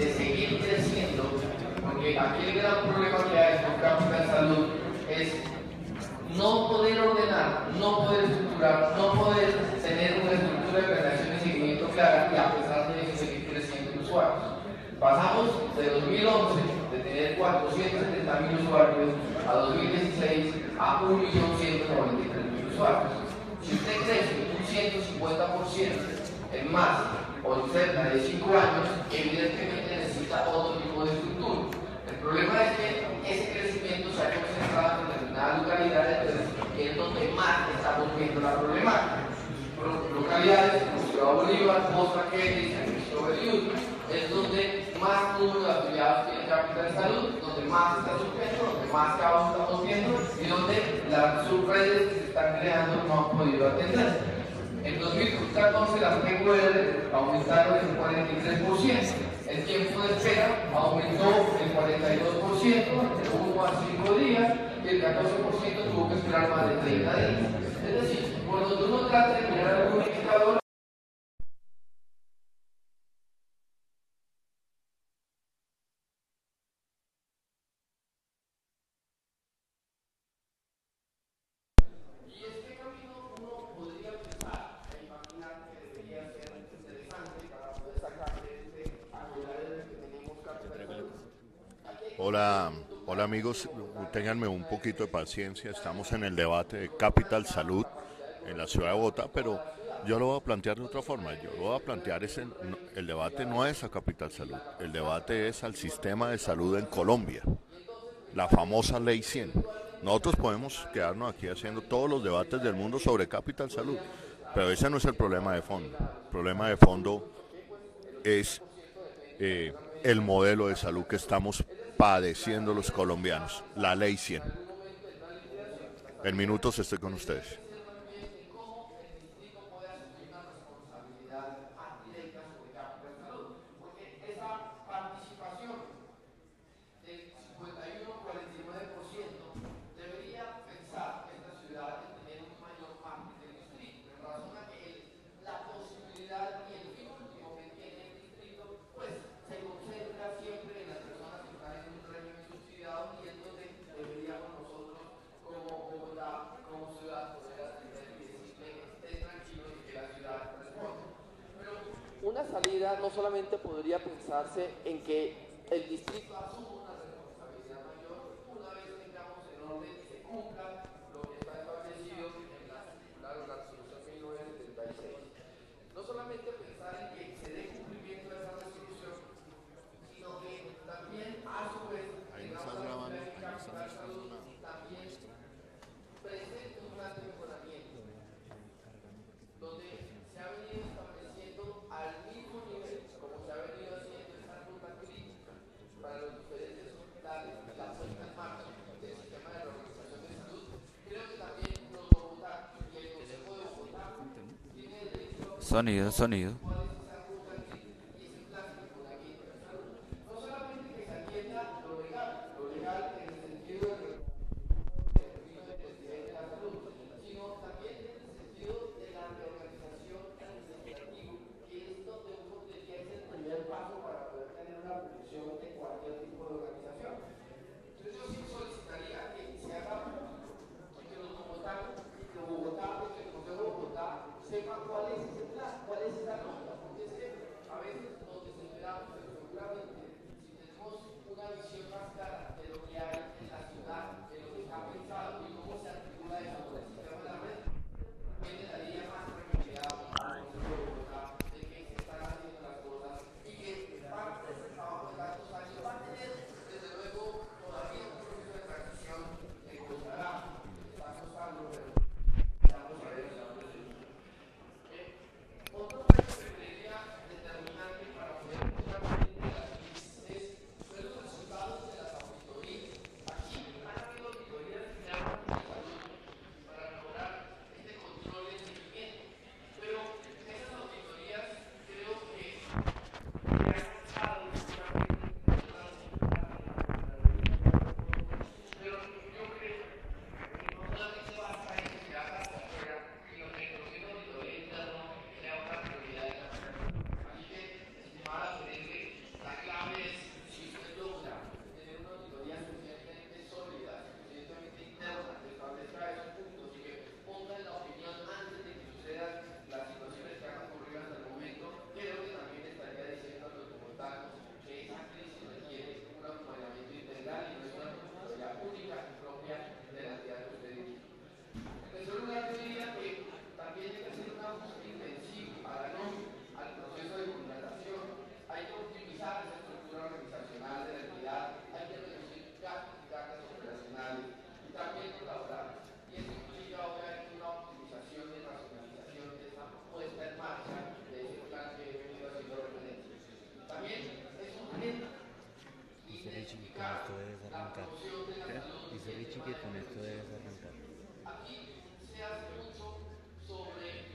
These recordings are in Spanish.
de seguir creciendo, porque aquí el gran problema que hay con Capital Salud es no poder ordenar, no poder estructurar, no poder tener una estructura de planeación y seguimiento clara y a pesar de eso seguir creciendo en usuarios. Pasamos de 2011 de tener 470.000 usuarios a 2016 a 1.193.000 usuarios. Si usted crece un 150% en más o en cerca de 5 años, evidentemente necesita otro tipo de estructura. El problema es que ese crecimiento se ha concentrado en determinadas localidades, que es donde más estamos viendo la problemática. Localidades como Ciudad Bolívar, Costa Kennedy, San Cristóbal y Utah, es donde más número de afiliados tiene Capital Salud, donde más está sufriendo, donde más caos estamos viendo y donde las subredes que se están creando no han podido atender. En 2014 las PQR aumentaron el 43%, el tiempo de espera aumentó el 42%, de 1 a 5 días, y el 14% tuvo que esperar más de 30 días. Es decir, cuando uno trata de mirar algún indicador, Hola, hola amigos, ténganme un poquito de paciencia, estamos en el debate de Capital Salud en la ciudad de Bogotá, pero yo lo voy a plantear de otra forma, yo lo voy a plantear el debate no es a Capital Salud, el debate es al sistema de salud en Colombia, la famosa Ley 100. Nosotros podemos quedarnos aquí haciendo todos los debates del mundo sobre Capital Salud, pero ese no es el problema de fondo. El problema de fondo es el modelo de salud que estamos padeciendo los colombianos, la Ley 100. En minutos estoy con ustedes. una salida no solamente podría pensarse en que el distrito asuma una responsabilidad mayor una vez tengamos en orden y se cumpla lo que está establecido en la circular o la resolución 1976. No solamente pensar en que se dé cumplimiento a esa resolución, sino que también a su vez tengamos la dinámica de la salud también presente un plan de mejoramiento donde se ha venido estableciendo al mismo nivel como se ha venido haciendo esta ruta crítica para los diferentes hospitales y la puesta en marcha del sistema de la organización de salud. Creo que también los Bogotá y el Consejo de Bogotá tiene derecho a Sonido, sonido. cuál es esa ruta crítica y ese plan de mejoramiento de salud. No solamente que se atienda lo legal en el sentido de sepa cuál es ese plan, cuál es esa ruta. Richie que con esto debes arrancar. ¿Qué? Dice Richie que con esto debes arrancar. Aquí se hace mucho sobre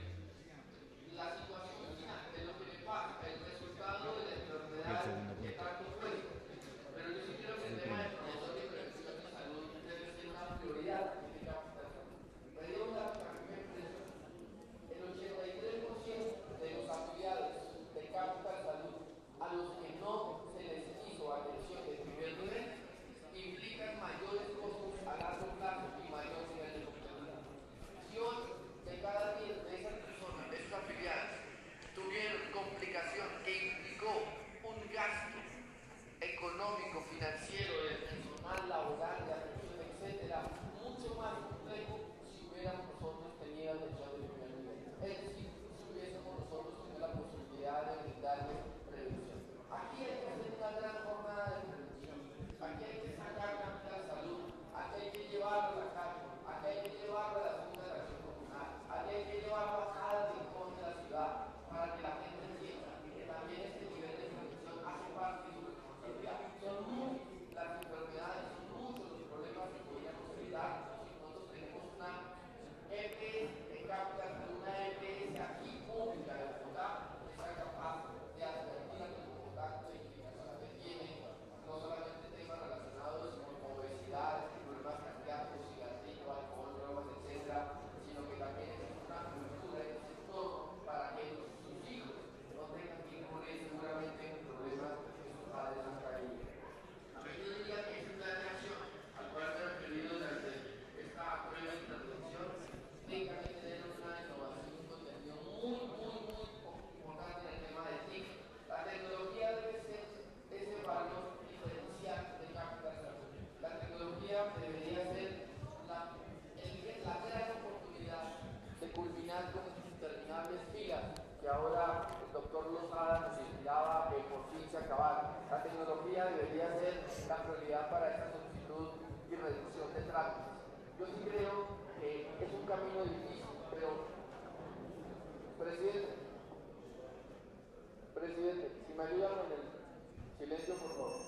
la situación final, de lo que le pasa, el resultado de la Y el enfermedad segundo que punto. tanto cuesta. Pero yo sí creo que Es el el tema de primero. promoción y prevención de salud debe ser una prioridad que tengamos que hacer. Me dio un dato que a mí me impresiona. El 83% de los afiliados de Capital Salud a los que no se les hizo atención de primer nivel implican mayores costos a largo plazo y mayor nivel de complejidad. Si hoy de cada 10 de esas personas, de esos afiliados, tuvieron complicación que implicó un gasto económico, financiero, de personal, laboral, de atención, etcétera, mucho más complejo si hubiéramos nosotros tenido atención de primer nivel. Es decir, si hubiésemos nosotros tenido la posibilidad de brindarles prevención. Aquí hay que hacer una gran jornada de prevención. Aquí hay que sacar la salud. Aquí hay que llevarlo a la calle. Aquí hay que llevarlo a la segunda de la acción comunal. Aquí hay que llevarlo a cada rincón de la ciudad para que la gente entienda que también este nivel de prevención hace parte de su responsabilidad. Son muchas las enfermedades, son muchos los problemas que podríamos evitar si nosotros tenemos una EPS de Capital, una EPS aquí pública de Bogotá, que sea capaz de advertir a los contactos de implicaciones que tiene, no solamente temas relacionados con obesidad, problemas cardíacos, cigarrillo, alcohol, drogas, etcétera, sino que también es una cultura en ese entorno para que sus hijos no tengan que incurrir seguramente en problemas que sus padres han caído. Yo diría que ese plan de acción al cual me he referido durante esta breve intervención tenga que tener una innovación, un contenido muy importante en el tema de TIC. La tecnología debe ser ese valor diferencial de Capital Salud. La tecnología debería ser la gran oportunidad de culminar con estas interminables filas que ahora el doctor Lozada nos inspiraba que por fin se acabaran. La tecnología debería ser la prioridad para esta solicitud y reducción de trámites. Yo sí creo que es un camino difícil, pero presidente, si me ayudan con el silencio, por favor.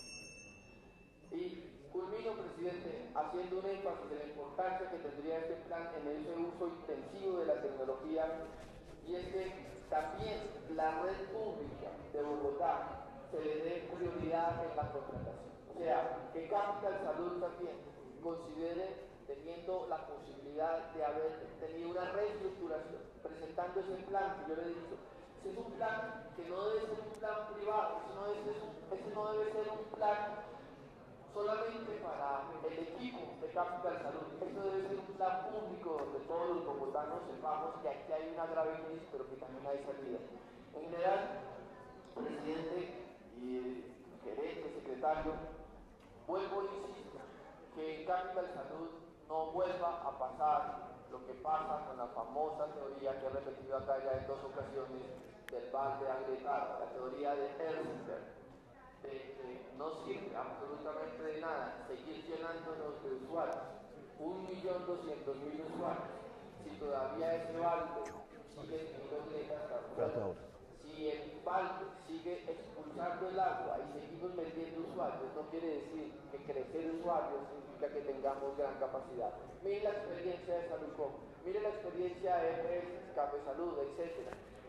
Y culmino, presidente, haciendo un énfasis de la importancia que tendría este plan en ese uso intensivo de la tecnología, y es que también la red pública de Bogotá se le dé prioridad en la contratación. O sea, que Capital Salud también considere teniendo la posibilidad de haber tenido una reestructuración, presentando ese plan que yo le he dicho. Ese es un plan que no debe ser un plan privado, ese no debe ser un plan solamente para el equipo de Capital Salud. Esto debe ser un plan público donde todos los bogotanos sepamos que aquí hay una grave crisis, pero que también hay salida. En general, presidente y gerente, secretario, vuelvo e insisto que en Capital Salud no vuelva a pasar lo que pasa con la famosa teoría que he repetido acá ya en 2 ocasiones del balde agregado, la teoría de Erlenberg, de que no sirve absolutamente de nada seguir llenándonos de usuarios, 1.200.000 usuarios, si todavía ese balde sigue teniendo grietas hasta afuera, si el balde sigue expulsando el agua y seguimos vendiendo usuarios, no quiere decir que crecer usuarios significa que tengamos gran capacidad. Mire la experiencia de Salucom, mire la experiencia de EPS, Café Salud, etc.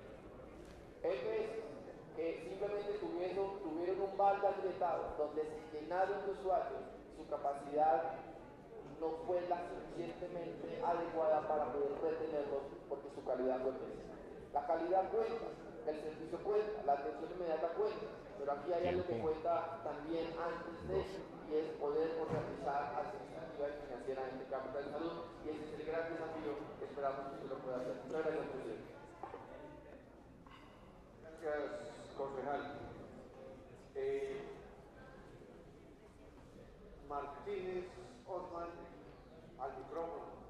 EPS que simplemente tuvieron un balde agrietado donde se llenaron de usuarios, su capacidad no fue la suficientemente adecuada para poder retenerlos porque su calidad fue pésima. La calidad cuenta, el servicio cuenta, la atención inmediata cuenta, pero aquí hay algo que cuenta también antes de eso, y es poder organizar administrativa y financieramente Capital de Salud, y ese es el gran desafío que esperamos que se lo pueda hacer. Muchas gracias, presidente. Gracias, concejal. Martínez Osman, al micrófono.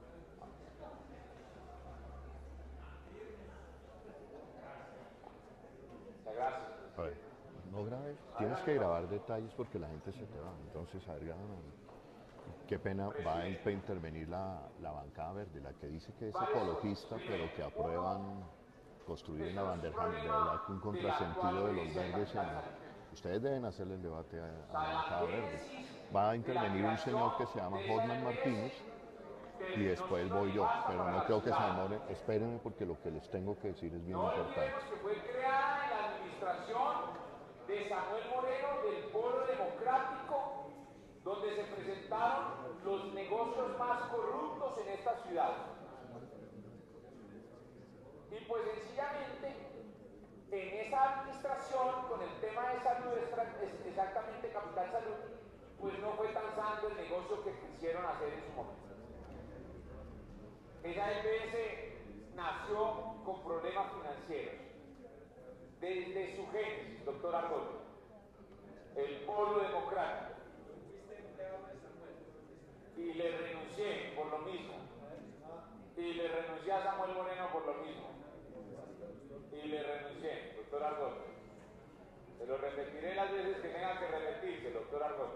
Muchas gracias. A ver, no grabes, tienes que grabar detalles porque la gente se te va. Entonces, a ver, qué pena, va a intervenir la bancada verde, la que dice que es ecologista, pero que aprueban construir en la Vanderham. De verdad que un contrasentido de los verdes Ustedes deben hacerle el debate a la bancada verde. Va a intervenir un señor que se llama Hotman Martínez y después voy yo, pero no creo que se demore. Espérenme porque lo que les tengo que decir es bien importante. Que fue creada en la administración de Samuel Moreno del Polo Democrático, donde se presentaron los negocios más corruptos en esta ciudad. Y pues sencillamente, en esa administración, con el tema de salud, exactamente Capital Salud, pues no fue tan sano el negocio que quisieron hacer en su momento. Esa EPS nació con problemas financieros. Desde su génesis, doctor Argoldo, el Polo Democrático. Y le renuncié por lo mismo. Y le renuncié a Samuel Moreno por lo mismo. Y le renuncié, doctor Argoldo. Se lo repetiré las veces que tenga que repetirse, doctor Argoldo.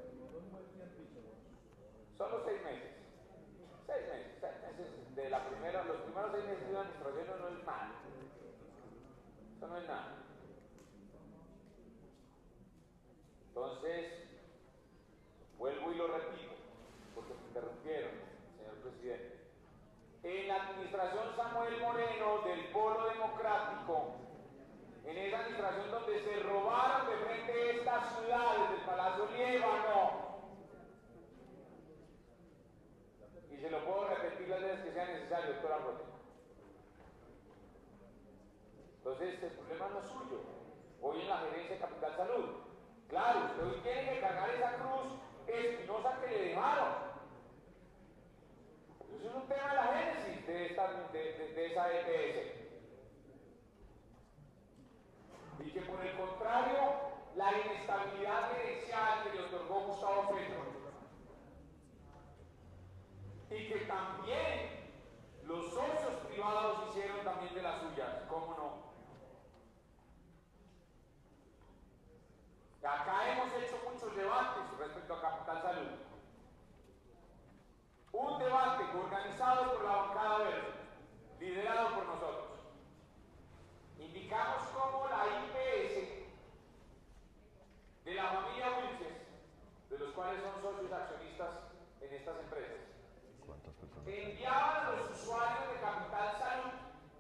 Solo 6 meses. 6 meses. 6 meses de la primera, los primeros 6 meses de una administración no es nada. Eso no es nada. Entonces, vuelvo y lo repito, porque me interrumpieron, señor presidente. En la administración Samuel Moreno del Polo Democrático, en esa administración donde se robaron de frente a esta ciudad, desde el Palacio Líbano, y se lo puedo repetir las veces que sea necesario, doctor Arroyo. Entonces, el problema no es suyo. Hoy en la gerencia de Capital Salud, claro, usted hoy tiene que cargar esa cruz espinosa que le dejaron. Eso es un tema de la génesis de esa EPS. Y que por el contrario, la inestabilidad gerencial que le otorgó Gustavo Petro, y que también los socios privados hicieron también de las suyas, ¿cómo no? Acá hemos hecho muchos debates respecto a Capital Salud. Un debate organizado por la bancada verde, liderado por nosotros. Indicamos cómo la IPS de la familia Wilches, de los cuales son socios accionistas en estas empresas, enviaban a los usuarios de Capital Salud.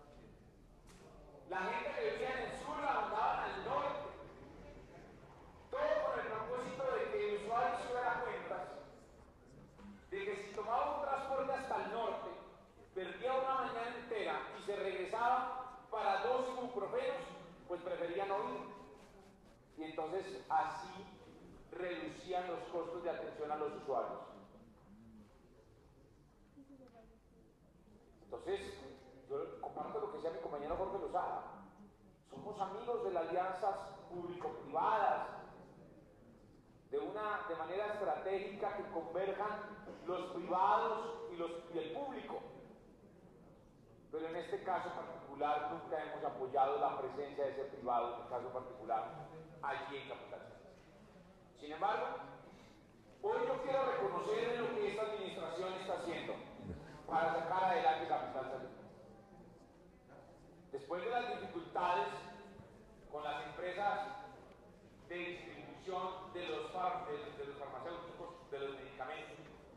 La gente que vivía en el sur la mandaban al norte. Todo con el propósito de que el usuario se diera cuentas de que si tomaba un transporte hasta el norte, perdía una mañana entera y se regresaba para 2 ibuprofenos, pues prefería no ir. Y entonces así reducían los costos de atención a los usuarios. Entonces, yo comparto lo que decía mi compañero Jorge Lozada. Somos amigos de las alianzas público-privadas, de manera estratégica que converjan los privados y el público. Pero en este caso particular nunca hemos apoyado la presencia de ese privado, en el caso particular, allí en Capital Salud. Sin embargo, hoy yo quiero reconocer lo que esta administración está haciendo para sacar adelante Capital Salud. Después de las dificultades con las empresas de distribución de los farmacéuticos, de los medicamentos,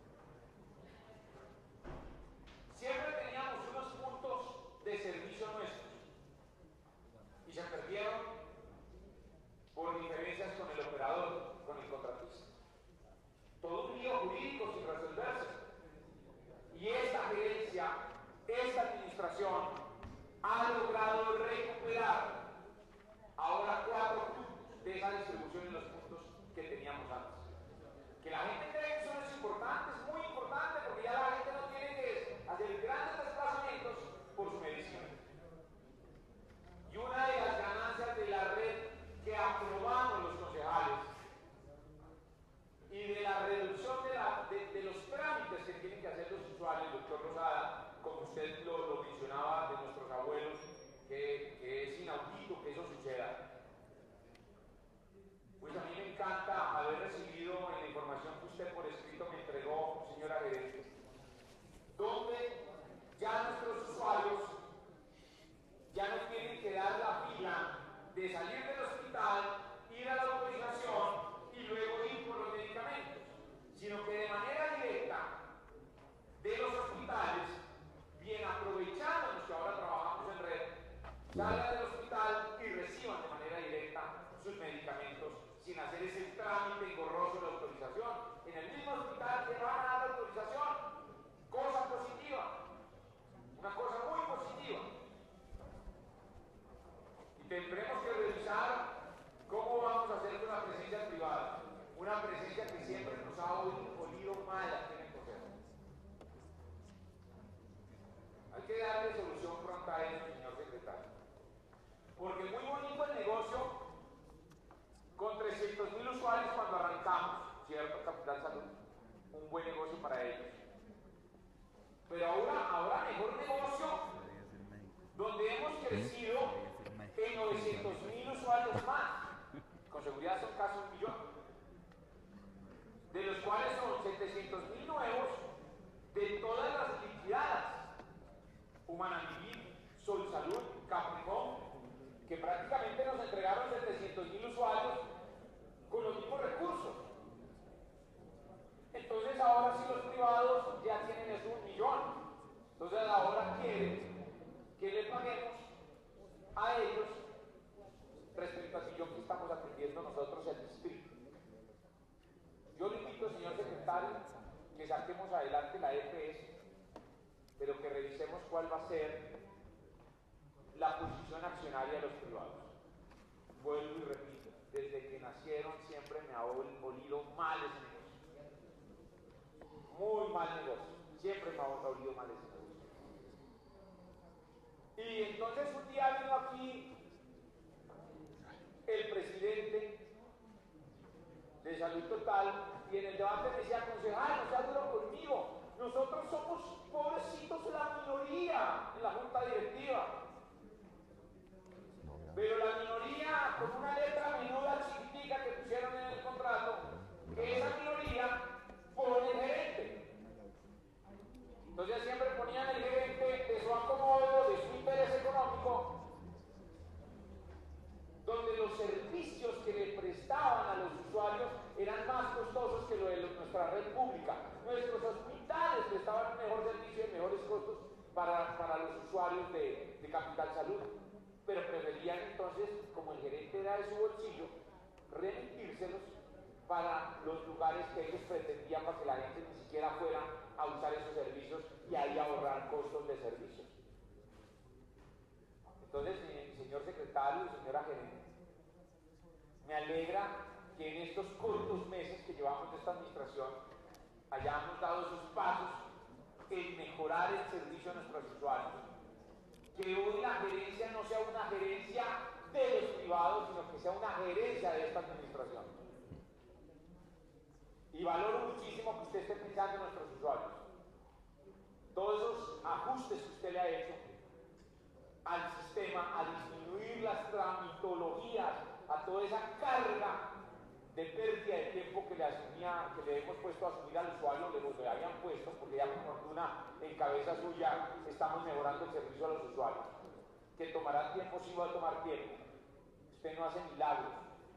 siempre teníamos unos puntos de servicio nuestros y se perdieron por diferencias con el operador, con el contratista. Todo un lío jurídico sin resolverse. Y esta gerencia, esta administración, ha logrado recuperar ahora 4 puntos de esa distribución en los puntos que teníamos antes. Que la gente cree que eso no es importante, es muy importante, porque ya la gente no tiene que hacer grandes desplazamientos por su medicina. Y una de las ganancias de la red que aprobamos los concejales y de la reducción de los trámites que tienen que hacer los usuarios, doctor Rosada, como usted lo mencionaba de nuestros abuelos, que es inaudito que eso suceda. Pues a mí me encanta haber recibido en la información que usted trámite engorroso de autorización. En el mismo hospital te van a dar la autorización. Cosa positiva. Una cosa muy positiva. Y tendremos que revisar cómo vamos a hacer con la presencia privada. Una presencia que siempre nos ha olido mal aquí en el Consejo. Hay que darle solución pronta a eso, señor secretario. Porque muy bonito el negocio con 300.000 usuarios cuando arrancamos, ¿cierto? Capital Salud, un buen negocio para ellos. Pero ahora mejor negocio, donde hemos crecido en 900.000 usuarios más. Con seguridad son casi 1 millón. De los cuales son 700.000 nuevos de todas las liquidadas. Humanavivir, Sol Salud, Capricorn, que prácticamente nos entregaron 700.000 usuarios con los mismos recursos. Entonces ahora sí los privados ya tienen eso 1 millón. Entonces ahora quieren que le paguemos a ellos respecto al millón que estamos atendiendo nosotros el distrito. Yo le invito, señor secretario, que saquemos adelante la EPS, pero que revisemos cuál va a ser la posición accionaria de los privados. Vuelvo y repito, desde que nacieron siempre me ha olido mal ese negocio. Muy mal negocio. Siempre me ha olido mal ese negocio. Y entonces un día vino aquí el presidente de Salud Total y en el debate me decía, concejal, no sea duro conmigo. Nosotros somos pobrecitos la minoría en la junta directiva. Pero la minoría, con una letra menuda chiquitica que pusieron en el contrato, esa minoría pone el gerente. Entonces siempre ponían el gerente de su acomodo, de su interés económico, donde los servicios que le prestaban a los usuarios eran más costosos que lo de nuestra red pública. Nuestros hospitales prestaban un mejor servicio y mejores costos para los usuarios de Capital Salud, pero preferían entonces, como el gerente era de su bolsillo, remitírselos para los lugares que ellos pretendían para que la gente ni siquiera fuera a usar esos servicios y ahí ahorrar costos de servicios. Entonces, señor secretario y señora gerente, me alegra que en estos cortos meses que llevamos de esta administración hayamos dado esos pasos en mejorar el servicio a nuestros usuarios. Que hoy la gerencia no sea una gerencia de los privados, sino que sea una gerencia de esta administración. Y valoro muchísimo que usted esté pensando en nuestros usuarios. Todos esos ajustes que usted le ha hecho al sistema, a disminuir las tramitologías, a toda esa carga de pérdida de tiempo que le hemos puesto a asumir al usuario, le habían puesto, porque ya por fortuna en cabeza suya estamos mejorando el servicio a los usuarios. Que tomará tiempo, sí va a tomar tiempo. Usted no hace milagros.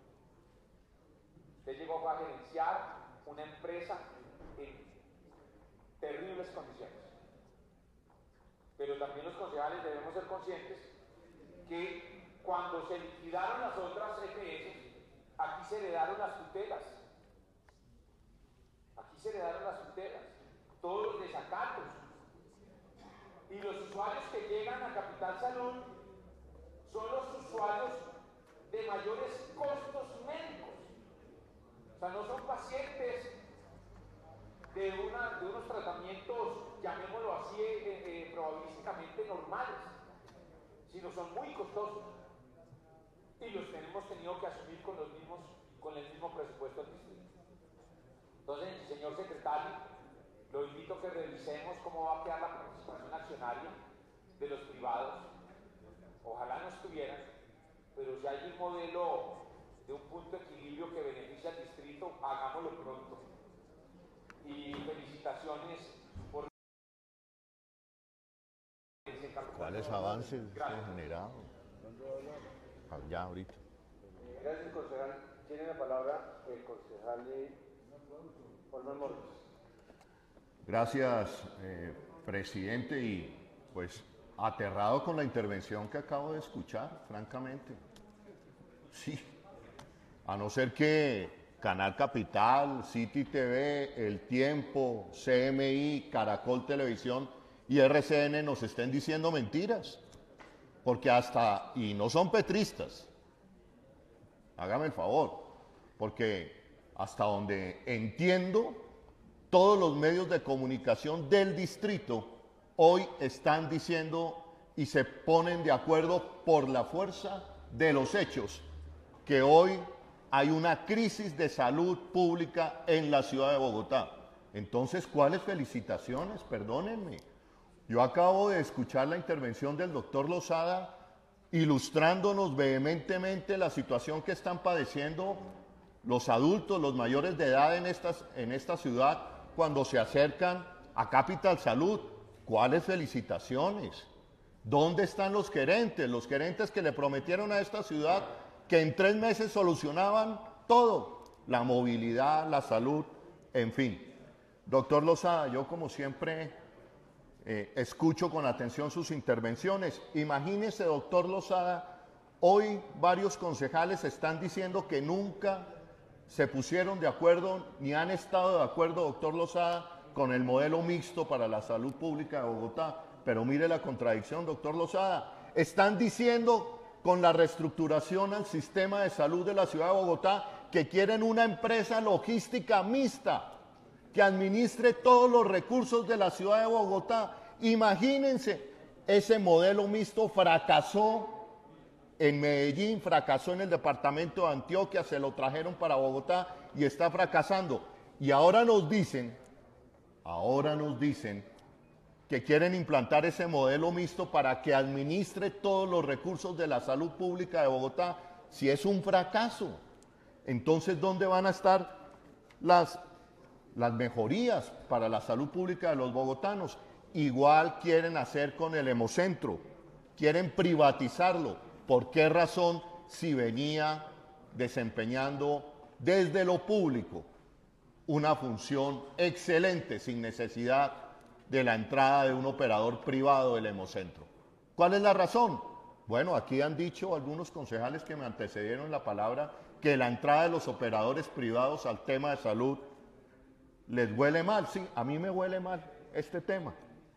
Usted llegó a gerenciar una empresa en terribles condiciones. Pero también los concejales debemos ser conscientes que cuando se liquidaron las otras EPS, aquí se heredaron las tutelas. Aquí se heredaron las tutelas. Todos los desacatos. Y los usuarios que llegan a Capital Salud son los usuarios de mayores costos médicos. O sea, no son pacientes de unos tratamientos, llamémoslo así, probabilísticamente normales, sino son muy costosos. Y los hemos tenido que asumir con el mismo presupuesto del distrito. Entonces, señor secretario, lo invito a que revisemos cómo va a quedar la participación accionaria de los privados. Ojalá no estuvieran, pero si hay un modelo de un punto de equilibrio que beneficia al distrito, hagámoslo pronto. Y felicitaciones por... ¿Cuáles avances se han generado? Ya, ahorita. Gracias, concejal. Tiene la palabra el concejal Olman Morris. Gracias, presidente, y pues aterrado con la intervención que acabo de escuchar, francamente. Sí, a no ser que Canal Capital, City TV, El Tiempo, CMI, Caracol Televisión y RCN nos estén diciendo mentiras. Porque hasta, y no son petristas, hágame el favor, porque hasta donde entiendo, todos los medios de comunicación del distrito hoy están diciendo y se ponen de acuerdo por la fuerza de los hechos que hoy hay una crisis de salud pública en la ciudad de Bogotá. Entonces, ¿cuáles felicitaciones? Perdónenme. Yo acabo de escuchar la intervención del doctor Lozada ilustrándonos vehementemente la situación que están padeciendo los adultos, los mayores de edad en esta ciudad cuando se acercan a Capital Salud. ¿Cuáles felicitaciones? ¿Dónde están los gerentes? Los gerentes que le prometieron a esta ciudad que en 3 meses solucionaban todo, la movilidad, la salud, en fin. Doctor Lozada, yo como siempre escucho con atención sus intervenciones. Imagínese, doctor Lozada, hoy varios concejales están diciendo que nunca se pusieron de acuerdo, ni han estado de acuerdo, doctor Lozada, con el modelo mixto para la salud pública de Bogotá. Pero mire la contradicción, doctor Lozada. Están diciendo con la reestructuración al sistema de salud de la ciudad de Bogotá que quieren una empresa logística mixta que administre todos los recursos de la ciudad de Bogotá. Imagínense, ese modelo mixto fracasó en Medellín, fracasó en el departamento de Antioquia, se lo trajeron para Bogotá y está fracasando. Y ahora nos dicen que quieren implantar ese modelo mixto para que administre todos los recursos de la salud pública de Bogotá. Si es un fracaso, entonces ¿dónde van a estar las mejorías para la salud pública de los bogotanos? Igual quieren hacer con el Hemocentro, quieren privatizarlo. ¿Por qué razón si venía desempeñando desde lo público una función excelente sin necesidad de la entrada de un operador privado del Hemocentro? ¿Cuál es la razón? Bueno, aquí han dicho algunos concejales que me antecedieron la palabra que la entrada de los operadores privados al tema de salud les huele mal. Sí, a mí me huele mal este tema.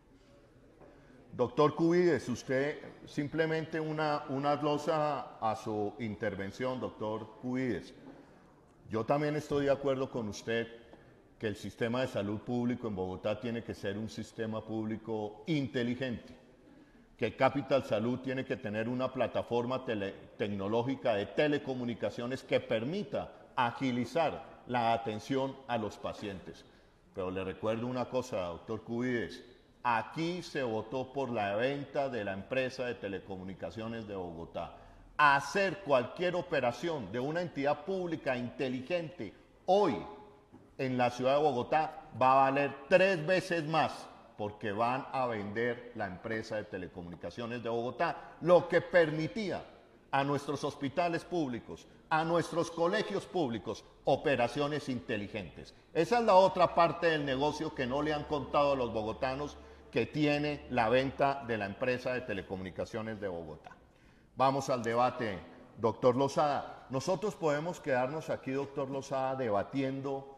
Doctor Cubides, usted simplemente una glosa a su intervención, doctor Cubides. Yo también estoy de acuerdo con usted que el sistema de salud público en Bogotá tiene que ser un sistema público inteligente, que Capital Salud tiene que tener una plataforma tecnológica de telecomunicaciones que permita agilizar la atención a los pacientes. Pero le recuerdo una cosa, doctor Cubides, aquí se votó por la venta de la empresa de telecomunicaciones de Bogotá. Hacer cualquier operación de una entidad pública inteligente hoy en la ciudad de Bogotá va a valer 3 veces más porque van a vender la empresa de telecomunicaciones de Bogotá, lo que permitía a nuestros hospitales públicos, a nuestros colegios públicos, operaciones inteligentes. Esa es la otra parte del negocio que no le han contado a los bogotanos que tiene la venta de la empresa de telecomunicaciones de Bogotá. Vamos al debate, doctor Lozada. Nosotros podemos quedarnos aquí, doctor Lozada, debatiendo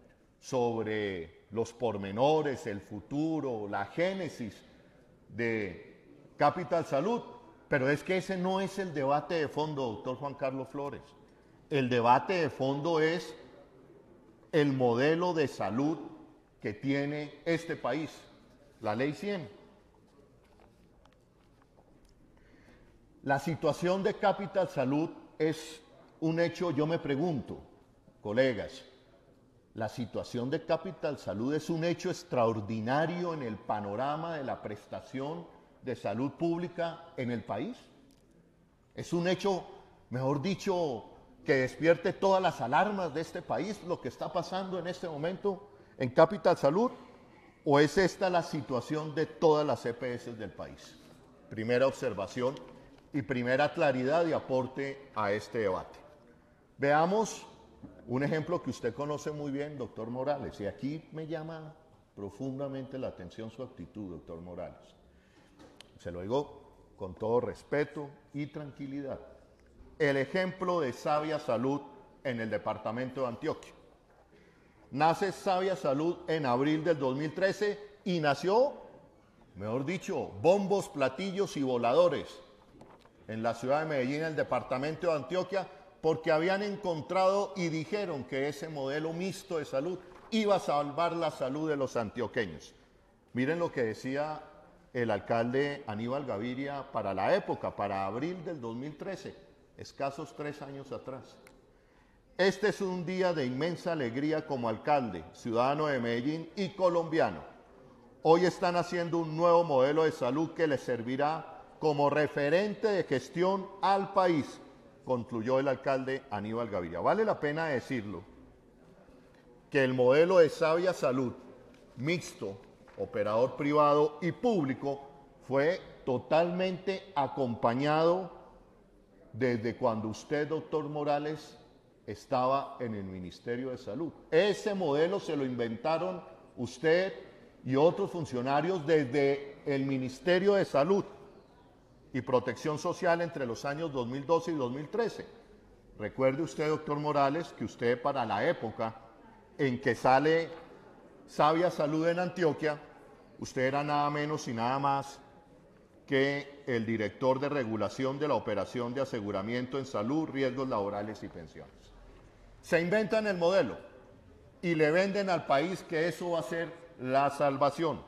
sobre los pormenores, el futuro, la génesis de Capital Salud, pero es que ese no es el debate de fondo, doctor Juan Carlos Flores. El debate de fondo es el modelo de salud que tiene este país, la Ley 100. La situación de Capital Salud es un hecho, yo me pregunto, colegas, la situación de Capital Salud es un hecho extraordinario en el panorama de la prestación de salud pública en el país. Es un hecho, mejor dicho, que despierte todas las alarmas de este país, lo que está pasando en este momento en Capital Salud, o es esta la situación de todas las EPS del país. Primera observación y primera claridad y aporte a este debate. Veamos un ejemplo que usted conoce muy bien, doctor Morales, y aquí me llama profundamente la atención su actitud, doctor Morales. Se lo digo con todo respeto y tranquilidad. El ejemplo de Sabia Salud en el departamento de Antioquia. Nace Sabia Salud en abril del 2013 y nació, mejor dicho, bombos, platillos y voladores en la ciudad de Medellín, en el departamento de Antioquia, porque habían encontrado y dijeron que ese modelo mixto de salud iba a salvar la salud de los antioqueños. Miren lo que decía el alcalde Aníbal Gaviria para la época, para abril del 2013, escasos 3 años atrás. Este es un día de inmensa alegría como alcalde, ciudadano de Medellín y colombiano. Hoy están haciendo un nuevo modelo de salud que les servirá como referente de gestión al país, concluyó el alcalde Aníbal Gaviria. Vale la pena decirlo, que el modelo de Sabia Salud, mixto, operador privado y público, fue totalmente acompañado desde cuando usted, doctor Morales, estaba en el Ministerio de Salud. Ese modelo se lo inventaron usted y otros funcionarios desde el Ministerio de Salud y Protección Social entre los años 2012 y 2013. Recuerde usted, doctor Morales, que usted para la época en que sale Sabia Salud en Antioquia, usted era nada menos y nada más que el director de regulación de la operación de aseguramiento en salud, riesgos laborales y pensiones. Se inventan el modelo y le venden al país que eso va a ser la salvación.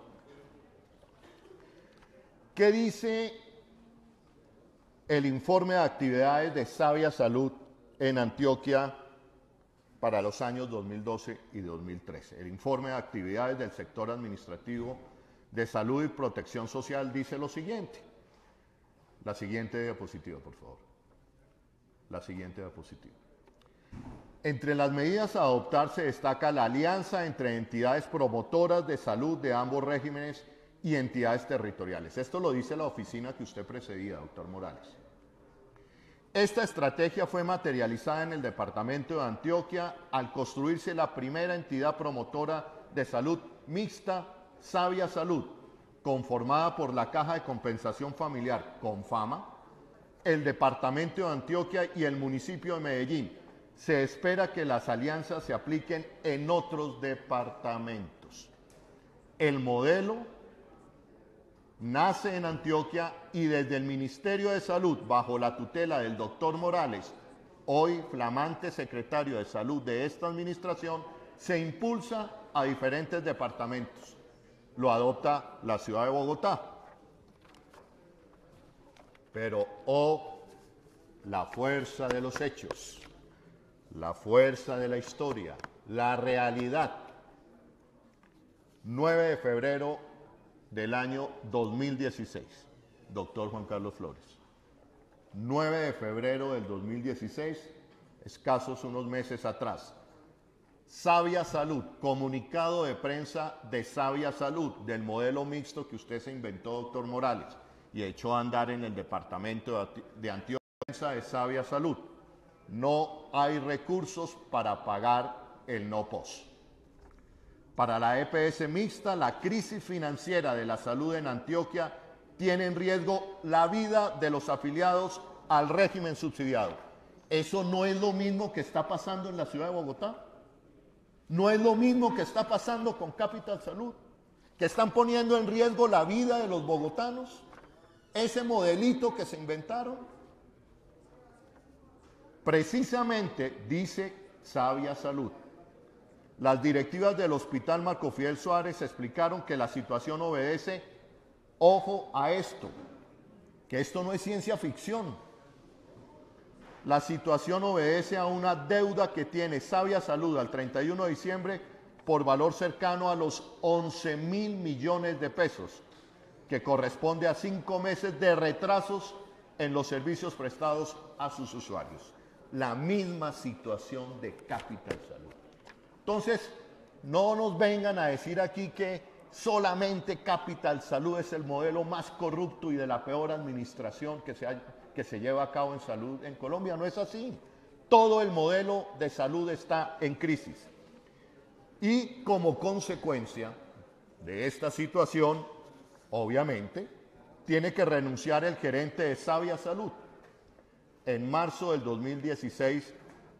¿Qué dice el informe de actividades de Sabia Salud en Antioquia para los años 2012 y 2013? El informe de actividades del sector administrativo de salud y protección social dice lo siguiente. La siguiente diapositiva, por favor. La siguiente diapositiva. Entre las medidas a adoptar se destaca la alianza entre entidades promotoras de salud de ambos regímenes y entidades territoriales. Esto lo dice la oficina que usted precedía, doctor Morales. Esta estrategia fue materializada en el departamento de Antioquia al construirse la primera entidad promotora de salud mixta, Sabia Salud, conformada por la Caja de Compensación Familiar, CONFAMA, el departamento de Antioquia y el municipio de Medellín. Se espera que las alianzas se apliquen en otros departamentos. El modelo nace en Antioquia y desde el Ministerio de Salud, bajo la tutela del doctor Morales, hoy flamante secretario de Salud de esta administración, se impulsa a diferentes departamentos. Lo adopta la ciudad de Bogotá. Pero, la fuerza de los hechos, la fuerza de la historia, la realidad. 9 de febrero del año 2016, doctor Juan Carlos Flores. 9 de febrero del 2016, escasos unos meses atrás. Sabia Salud, comunicado de prensa de Sabia Salud, del modelo mixto que usted se inventó, doctor Morales, y echó a andar en el departamento de Antioquia de Sabia Salud. No hay recursos para pagar el no pos. Para la EPS mixta, la crisis financiera de la salud en Antioquia tiene en riesgo la vida de los afiliados al régimen subsidiado. ¿Eso no es lo mismo que está pasando en la ciudad de Bogotá? ¿No es lo mismo que está pasando con Capital Salud? ¿Que están poniendo en riesgo la vida de los bogotanos? ¿Ese modelito que se inventaron? Precisamente, dice Sabia Salud, las directivas del Hospital Marco Fidel Suárez explicaron que la situación obedece, ojo a esto, que esto no es ciencia ficción. La situación obedece a una deuda que tiene Sabia Salud al 31 de diciembre por valor cercano a los 11.000 millones de pesos, que corresponde a 5 meses de retrasos en los servicios prestados a sus usuarios. La misma situación de Capital Salud. Entonces, no nos vengan a decir aquí que solamente Capital Salud es el modelo más corrupto y de la peor administración que se lleva a cabo en salud en Colombia. No es así. Todo el modelo de salud está en crisis. Y como consecuencia de esta situación, obviamente, tiene que renunciar el gerente de Sabia Salud. En marzo del 2016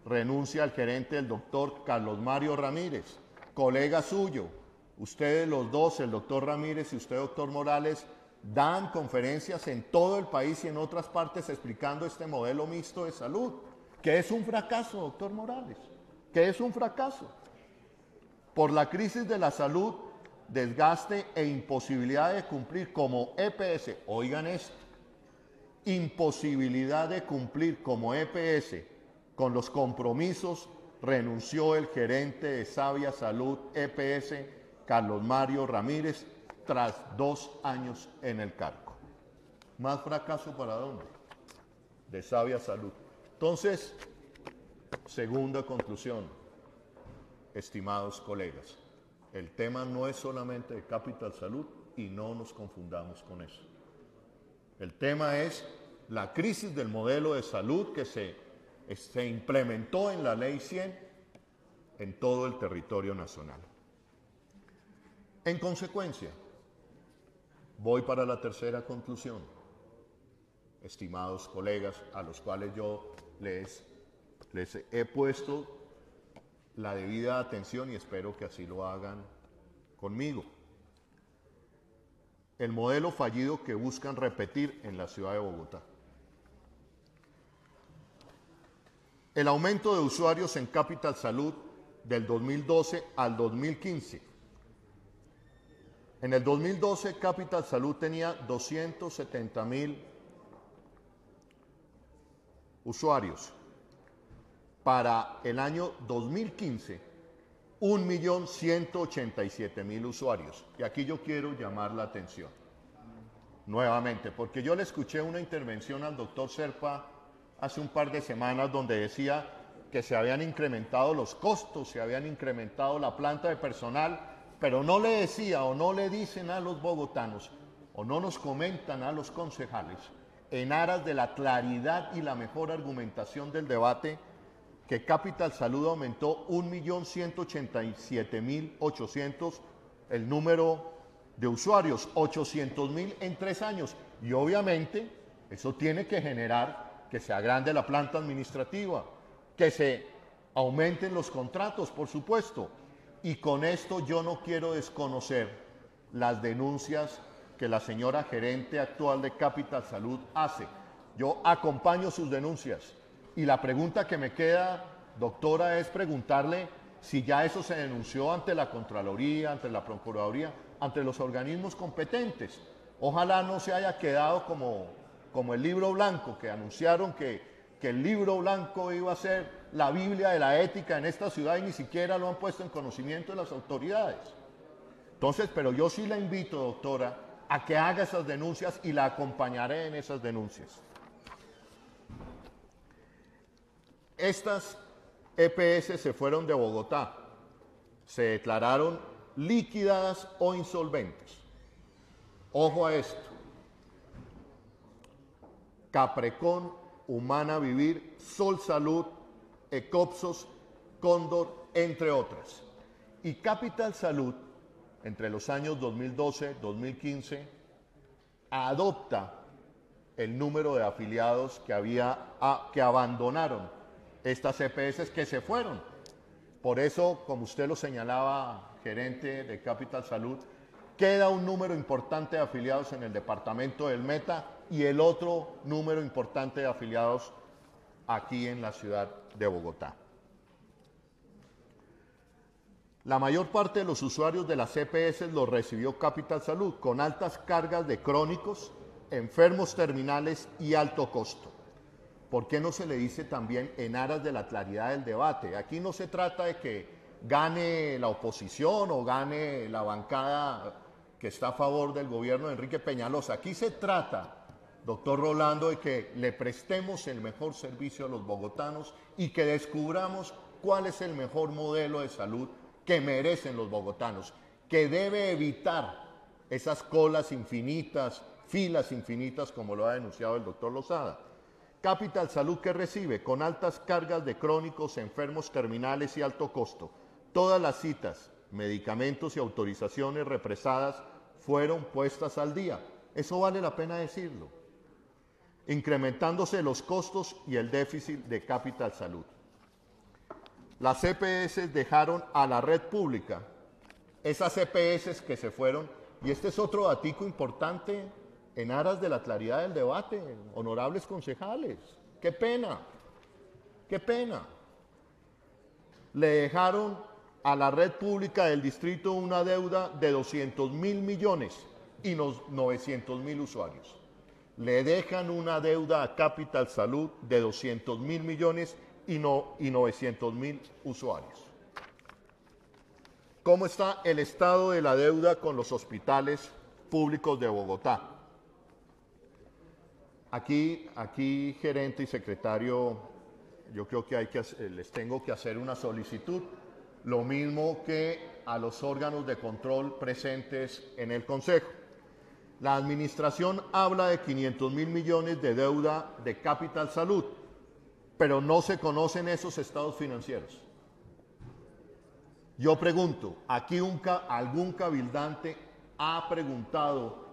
renuncia el gerente, el doctor Carlos Mario Ramírez, colega suyo. Ustedes los dos, el doctor Ramírez y usted, doctor Morales, dan conferencias en todo el país y en otras partes explicando este modelo mixto de salud, que es un fracaso, doctor Morales, que es un fracaso. Por la crisis de la salud, desgaste e imposibilidad de cumplir como EPS, oigan esto, imposibilidad de cumplir como EPS con los compromisos, renunció el gerente de Sabia Salud EPS, Carlos Mario Ramírez, tras 2 años en el cargo. ¿Más fracaso para dónde? De Sabia Salud. Entonces, segunda conclusión, estimados colegas, el tema no es solamente de Capital Salud y no nos confundamos con eso. El tema es la crisis del modelo de salud que se implementó en la Ley 100 en todo el territorio nacional. En consecuencia, voy para la tercera conclusión, estimados colegas, a los cuales yo les he puesto la debida atención y espero que así lo hagan conmigo. El modelo fallido que buscan repetir en la ciudad de Bogotá. El aumento de usuarios en Capital Salud del 2012 al 2015. En el 2012 Capital Salud tenía 270.000 usuarios. Para el año 2015, 1.187.000 usuarios. Y aquí yo quiero llamar la atención nuevamente, porque yo le escuché una intervención al doctor Serpa hace un par de semanas donde decía que se habían incrementado los costos, se habían incrementado la planta de personal, pero no le decía o no le dicen a los bogotanos o no nos comentan a los concejales, en aras de la claridad y la mejor argumentación del debate, que Capital Salud aumentó 1.187.800 el número de usuarios, 800.000 en 3 años. Y obviamente eso tiene que generar que se agrande la planta administrativa, que se aumenten los contratos, por supuesto. Y con esto yo no quiero desconocer las denuncias que la señora gerente actual de Capital Salud hace. Yo acompaño sus denuncias. Y la pregunta que me queda, doctora, es preguntarle si ya eso se denunció ante la Contraloría, ante la Procuraduría, ante los organismos competentes. Ojalá no se haya quedado como el libro blanco, que anunciaron que el libro blanco iba a ser la Biblia de la ética en esta ciudad y ni siquiera lo han puesto en conocimiento de las autoridades. Entonces, pero yo sí la invito, doctora, a que haga esas denuncias y la acompañaré en esas denuncias. Estas EPS se fueron de Bogotá, se declararon líquidas o insolventes. Ojo a esto. Caprecon, Humana Vivir, Sol Salud, Ecopsos, Cóndor, entre otras. Y Capital Salud, entre los años 2012-2015, adopta el número de afiliados que abandonaron estas EPS, que se fueron. Por eso, como usted lo señalaba, gerente de Capital Salud, queda un número importante de afiliados en el departamento del Meta y el otro número importante de afiliados aquí en la ciudad de Bogotá. La mayor parte de los usuarios de las EPS los recibió Capital Salud, con altas cargas de crónicos, enfermos terminales y alto costo. ¿Por qué no se le dice también en aras de la claridad del debate? Aquí no se trata de que gane la oposición o gane la bancada que está a favor del gobierno de Enrique Peñalosa. Aquí se trata, doctor Rolando, de que le prestemos el mejor servicio a los bogotanos y que descubramos cuál es el mejor modelo de salud que merecen los bogotanos, que debe evitar esas colas infinitas, filas infinitas, como lo ha denunciado el doctor Lozada. Capital Salud, que recibe con altas cargas de crónicos, enfermos terminales y alto costo. Todas las citas, medicamentos y autorizaciones represadas fueron puestas al día. Eso vale la pena decirlo. Incrementándose los costos y el déficit de Capital Salud. Las EPS dejaron a la red pública, esas EPS que se fueron, y este es otro datico importante en aras de la claridad del debate, honorables concejales. ¡Qué pena! ¡Qué pena! Le dejaron a la red pública del distrito una deuda de 200.000 millones y 900.000 usuarios. Le dejan una deuda a Capital Salud de 200.000 millones y 900.000 usuarios. ¿Cómo está el estado de la deuda con los hospitales públicos de Bogotá? Aquí gerente y secretario, yo creo que les tengo que hacer una solicitud, lo mismo que a los órganos de control presentes en el Consejo. La administración habla de 500.000 millones de deuda de Capital Salud, pero no se conocen esos estados financieros. Yo pregunto, ¿aquí algún cabildante ha preguntado,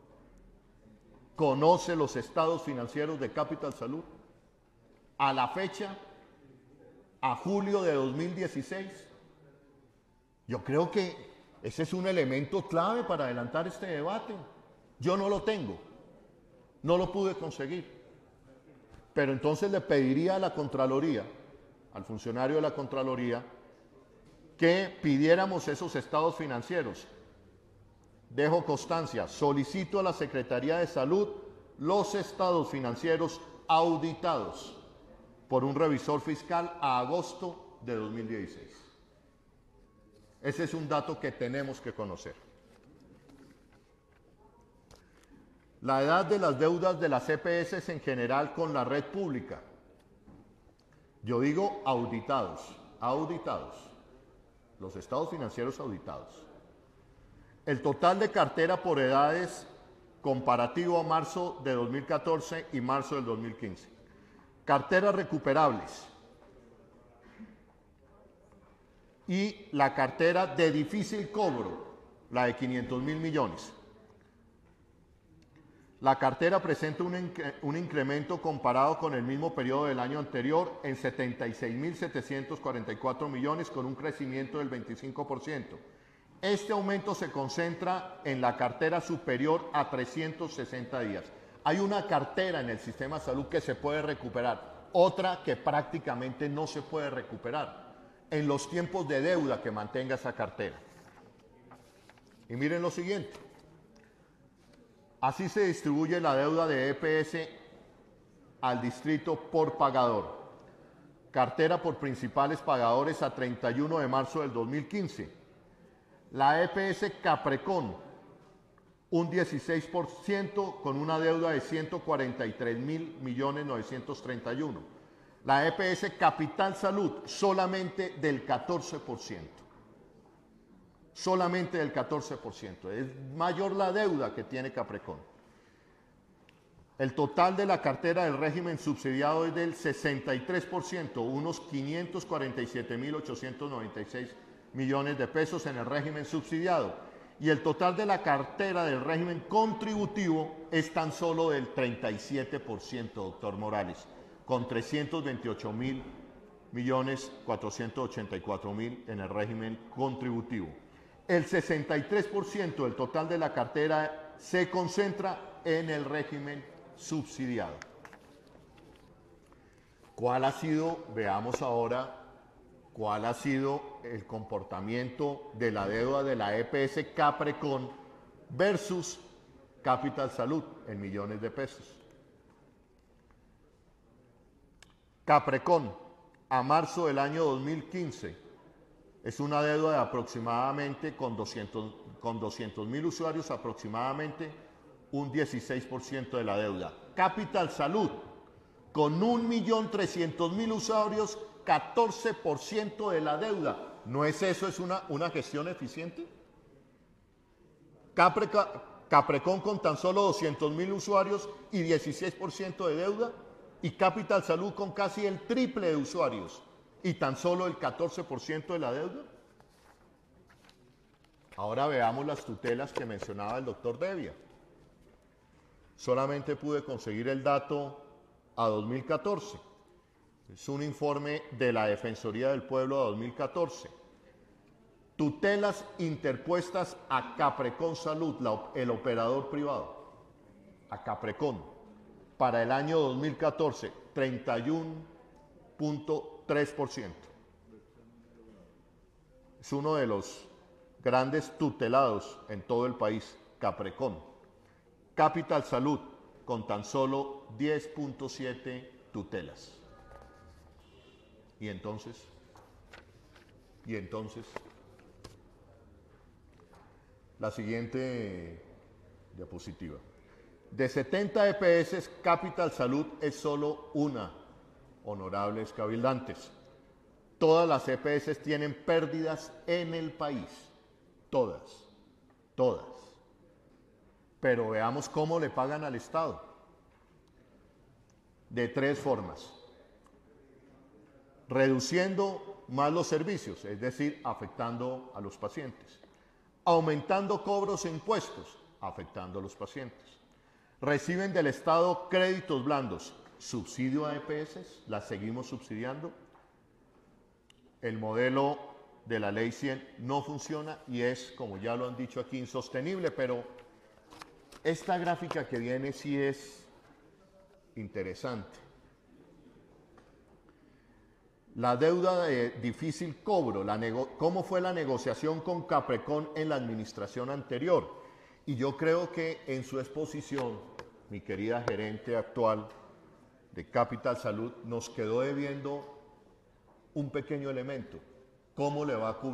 conoce los estados financieros de Capital Salud? A la fecha, a julio de 2016, yo creo que ese es un elemento clave para adelantar este debate. Yo no lo tengo, no lo pude conseguir, pero entonces le pediría a la Contraloría, al funcionario de la Contraloría, que pidiéramos esos estados financieros. Dejo constancia, solicito a la Secretaría de Salud los estados financieros auditados por un revisor fiscal a agosto de 2016. Ese es un dato que tenemos que conocer. La edad de las deudas de las EPS en general con la red pública. Yo digo auditados, los estados financieros auditados. El total de cartera por edades comparativo a marzo de 2014 y marzo del 2015. Carteras recuperables y la cartera de difícil cobro, la de 500.000 millones. La cartera presenta un incremento comparado con el mismo periodo del año anterior en 76.744 millones con un crecimiento del 25%. Este aumento se concentra en la cartera superior a 360 días. Hay una cartera en el sistema de salud que se puede recuperar, otra que prácticamente no se puede recuperar en los tiempos de deuda que mantenga esa cartera. Y miren lo siguiente. Así se distribuye la deuda de EPS al distrito por pagador. Cartera por principales pagadores a 31 de marzo del 2015. La EPS Caprecon, un 16% con una deuda de 143.000.931.000. La EPS Capital Salud, solamente del 14%. Solamente del 14%. Es mayor la deuda que tiene Caprecon. El total de la cartera del régimen subsidiado es del 63%, unos 547.896 millones de pesos en el régimen subsidiado. Y el total de la cartera del régimen contributivo es tan solo del 37%, doctor Morales, con 328.484.000 en el régimen contributivo. El 63% del total de la cartera se concentra en el régimen subsidiado. ¿Cuál ha sido, veamos ahora, cuál ha sido el comportamiento de la deuda de la EPS Caprecon versus Capital Salud en millones de pesos? Caprecon, a marzo del año 2015, es una deuda de aproximadamente, con 200.000 usuarios, aproximadamente un 16% de la deuda. Capital Salud, con 1.300.000 usuarios, 14% de la deuda. ¿No es eso? ¿Es una gestión eficiente? Caprecon con tan solo 200.000 usuarios y 16% de deuda. Y Capital Salud con casi el triple de usuarios y tan solo el 14% de la deuda. Ahora veamos las tutelas que mencionaba el doctor Devia. Solamente pude conseguir el dato a 2014. Es un informe de la Defensoría del Pueblo de 2014. Tutelas interpuestas a Caprecon Salud, el operador privado, a Caprecon, para el año 2014, 31.3%. Es uno de los grandes tutelados en todo el país, Caprecon. Capital Salud, con tan solo 10.7 tutelas. ¿Y entonces? La siguiente diapositiva. De 70 EPS, Capital Salud es solo una, honorables cabildantes. Todas las EPS tienen pérdidas en el país. Todas. Pero veamos cómo le pagan al Estado. De tres formas. Reduciendo más los servicios, es decir, afectando a los pacientes. Aumentando cobros e impuestos, afectando a los pacientes. Reciben del Estado créditos blandos, subsidio a EPS, las seguimos subsidiando. El modelo de la Ley 100 no funciona y es, como ya lo han dicho aquí, insostenible, pero esta gráfica que viene sí es interesante. La deuda de difícil cobro, cómo fue la negociación con Caprecon en la administración anterior. Y yo creo que en su exposición, mi querida gerente actual de Capital Salud nos quedó debiendo un pequeño elemento. ¿Cómo le va a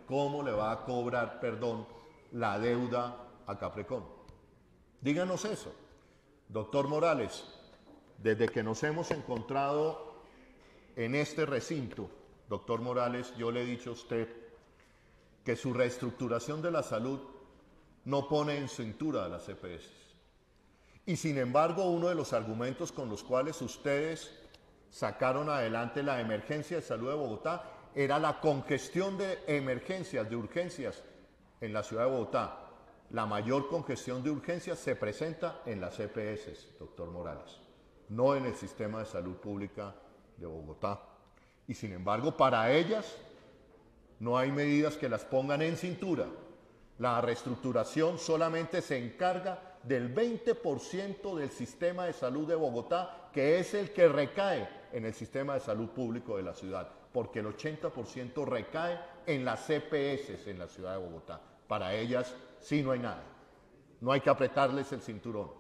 cobrar, la deuda a Caprecon? Díganos eso. Doctor Morales, desde que nos hemos encontrado en este recinto, doctor Morales, yo le he dicho a usted que su reestructuración de la salud no pone en cintura a las EPS. Y sin embargo, uno de los argumentos con los cuales ustedes sacaron adelante la emergencia de salud de Bogotá era la congestión de emergencias, de urgencias en la ciudad de Bogotá. La mayor congestión de urgencias se presenta en las EPS, doctor Morales, no en el sistema de salud pública de Bogotá. Y sin embargo, para ellas no hay medidas que las pongan en cintura. La reestructuración solamente se encarga del 20% del sistema de salud de Bogotá, que es el que recae en el sistema de salud público de la ciudad, porque el 80% recae en las EPS en la ciudad de Bogotá. Para ellas sí no hay nada. No hay que apretarles el cinturón.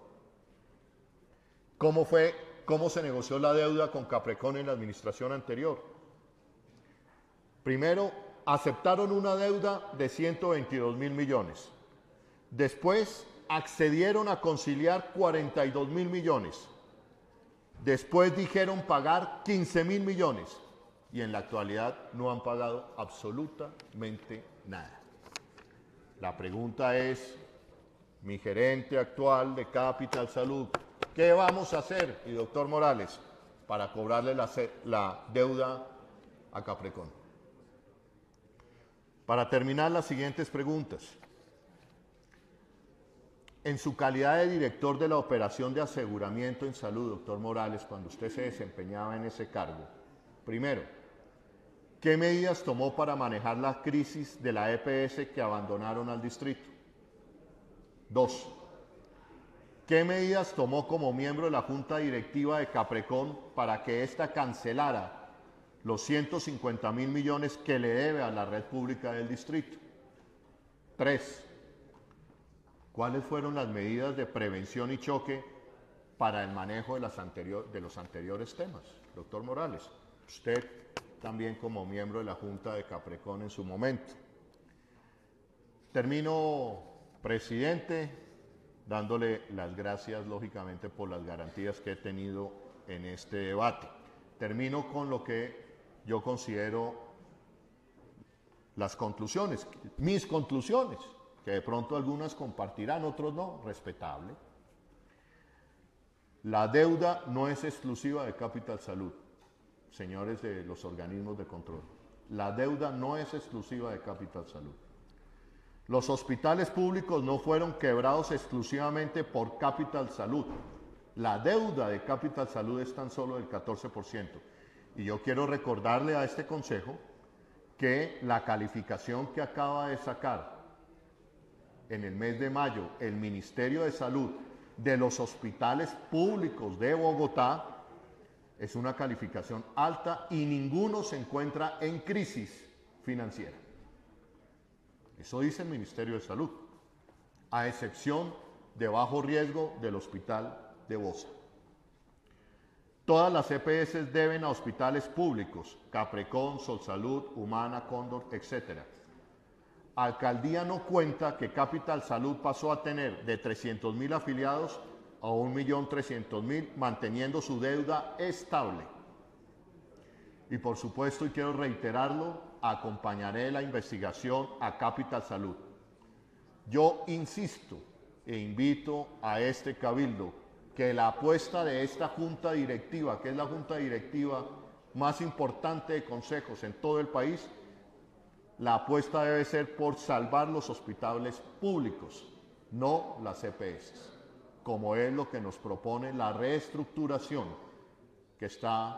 ¿Cómo se negoció la deuda con Caprecon en la administración anterior? Primero, aceptaron una deuda de 122.000 millones. Después, accedieron a conciliar 42.000 millones. Después dijeron pagar 15.000 millones. Y en la actualidad no han pagado absolutamente nada. La pregunta es, mi gerente actual de Capital Salud, ¿qué vamos a hacer, y doctor Morales, para cobrarle la deuda a Caprecon? Para terminar, las siguientes preguntas. En su calidad de director de la operación de aseguramiento en salud, doctor Morales, cuando usted se desempeñaba en ese cargo, primero, ¿qué medidas tomó para manejar la crisis de la EPS que abandonaron al distrito? 2. ¿Qué medidas tomó como miembro de la Junta Directiva de Caprecon para que ésta cancelara los 150.000 millones que le debe a la red pública del distrito? 3. ¿Cuáles fueron las medidas de prevención y choque para el manejo de los anteriores temas? Doctor Morales, usted también como miembro de la Junta de Caprecon en su momento. Termino, presidente, dándole las gracias, lógicamente, por las garantías que he tenido en este debate. Termino con lo que yo considero las conclusiones, mis conclusiones, que de pronto algunas compartirán, otros no, respetable. La deuda no es exclusiva de Capital Salud, señores de los organismos de control. La deuda no es exclusiva de Capital Salud. Los hospitales públicos no fueron quebrados exclusivamente por Capital Salud. La deuda de Capital Salud es tan solo del 14%. Y yo quiero recordarle a este consejo que la calificación que acaba de sacar en el mes de mayo el Ministerio de Salud de los hospitales públicos de Bogotá es una calificación alta y ninguno se encuentra en crisis financiera. Eso dice el Ministerio de Salud, a excepción de bajo riesgo del Hospital de Bosa. Todas las EPS deben a hospitales públicos, Caprecon, Solsalud, Humana, Cóndor, etc. Alcaldía no cuenta que Capital Salud pasó a tener de 300.000 afiliados a 1.300.000, manteniendo su deuda estable. Y por supuesto, y quiero reiterarlo, acompañaré la investigación a Capital Salud. Yo insisto e invito a este cabildo que la apuesta de esta junta directiva, que es la junta directiva más importante de consejos en todo el país, la apuesta debe ser por salvar los hospitales públicos, no las EPS, como es lo que nos propone la reestructuración que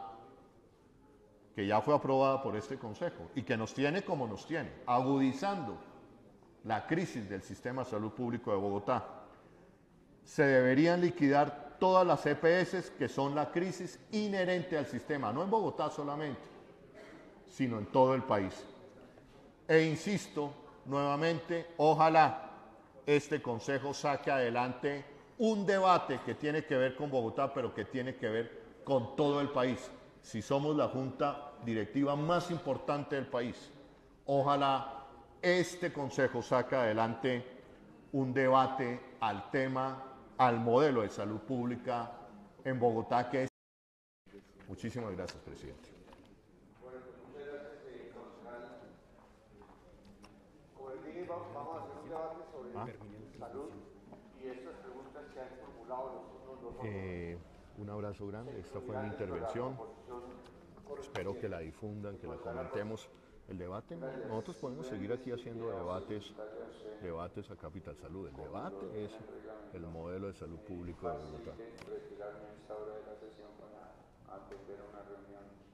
ya fue aprobada por este consejo y que nos tiene como nos tiene, agudizando la crisis del sistema de salud público de Bogotá. Se deberían liquidar todas las EPS que son la crisis inherente al sistema, no en Bogotá solamente, sino en todo el país. E insisto nuevamente, ojalá este consejo saque adelante un debate que tiene que ver con Bogotá, pero que tiene que ver con todo el país. Si somos la junta directiva más importante del país, ojalá este consejo saque adelante un debate al tema, al modelo de salud pública en Bogotá, que es... Muchísimas gracias, presidente. Bueno, pues muchas gracias, concejal. Como les dije, vamos a hacer un debate sobre salud y estas preguntas que han formulado los otros dos. Un abrazo grande, esta fue mi intervención. Espero que la difundan, que la comentemos. El debate, nosotros podemos seguir aquí haciendo debates a Capital Salud. El debate es el modelo de salud público de Bogotá. Retirarme a esta hora de la sesión para atender a una reunión.